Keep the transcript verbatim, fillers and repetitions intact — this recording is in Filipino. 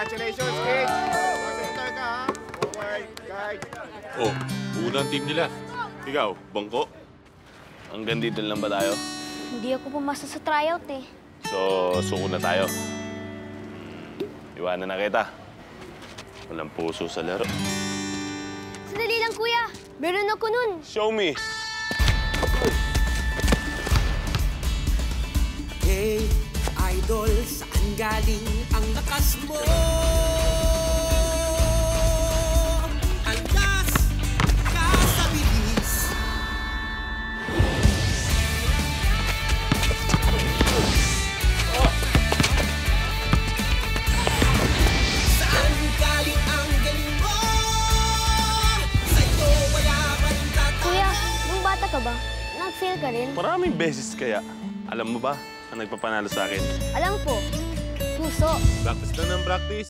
Congratulations, kids! Center ka, ha? Okay, guys. Oh, unang team nila. Ikaw, bangko. Hanggang dito lang ba tayo? Hindi ako pumasa sa tryout eh. So, suko na tayo. Iwanan na kita. Walang puso sa laro. Sandali lang, kuya. Meron ako nun. Show me! Hey, idol, saan galing ang lakas mo? Andas ka sa bilis. Saan galing ang galing mo? Sa'yo wala man tatawa. Kuya, nung bata ka ba, nag-fail ka rin? Maraming beses kaya. Alam mo ba ang nagpapanalo sa akin? Alam po, puso. Practice lang ng practice.